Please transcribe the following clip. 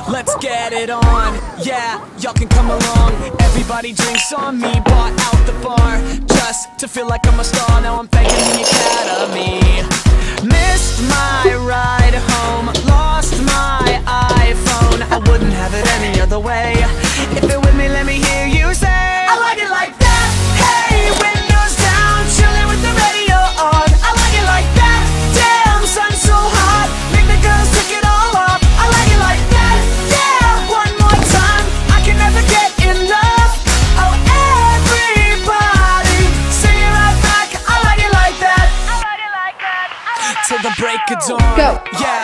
let's get it on. Yeah, y'all can come along. Everybody drinks on me, bought out the bar just to feel like I'm a star. Now I'm thanking the Academy. Missed my ride home, lost my iPhone. I wouldn't have it any other way. If you're with me, let me hear you say, I like it like that. Hey, windows down, chilling with the radio on. I like it like that. Damn, sun's so hot, make the girls take it all off. I like it like that. Yeah, one more time, I can never get enough. Oh, everybody, sing it right back. I like it like that. I like it like that. Till the break of dawn. Go. Yeah.